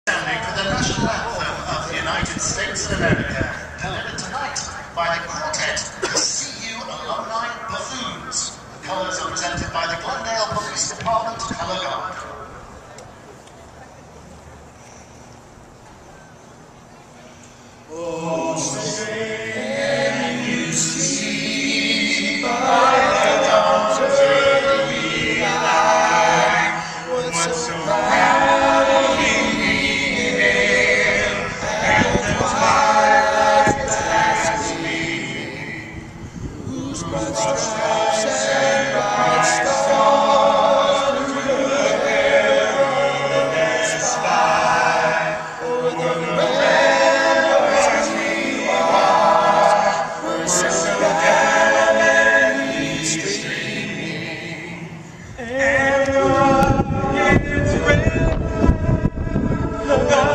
Standing for the national anthem of the United States of America, delivered tonight by the quartet, the CU Alumni Buffoons. The colours are presented by the Glendale Police Department Colour Guard. Oh, can you see by the dawn's early light what's so proud in the air, and the twilight that's gleaming, whose broad stripes and bright stars through the perilous sky, o'er the ramparts we watch, were so gallantly streaming, and on its red